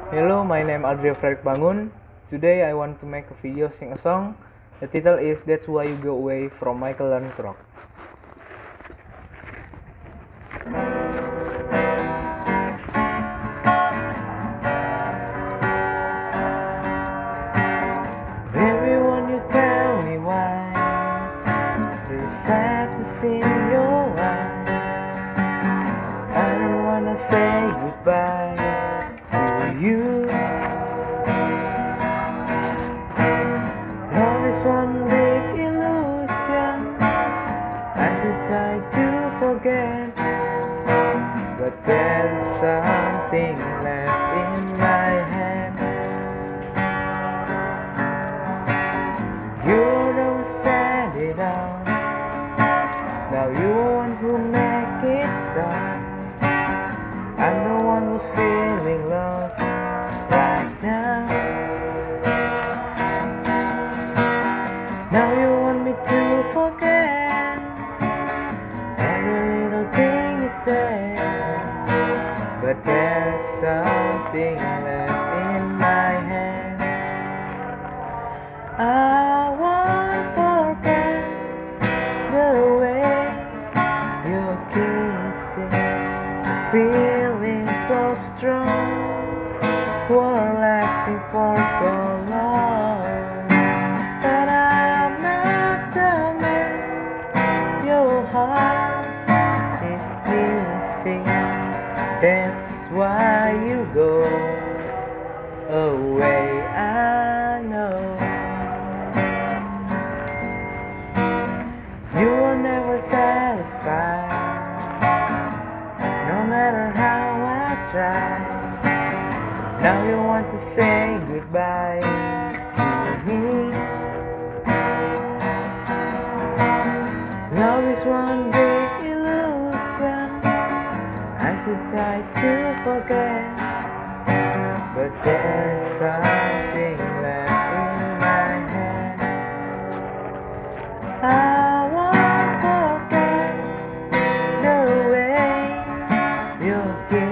Hello, my name Adria Frederick Bangun. Today I want to make a video sing a song. The title is That's Why You Go Away from Michael Learns to Rock. Baby, won't you tell me why there's sadness in your eyes? I don't wanna say goodbye to you. Love is one big illusion. I should try to forget, but there's something left in my head. You're the one set it out. Now you're the one who make it stop. I'm the one who's feeling lost right now. Now you want me to forget every little thing you said, but there's something left in my head. I won't forget the way you're kissing, feeling so strong, were lasting for so long. But I'm not the man your heart is missing. That's why you go away, I know. You were never satisfied, no matter how I tried. Now you want to say goodbye to me. Love is one big illusion. I should try to forget, but there's something left in my head. I won't forget the way you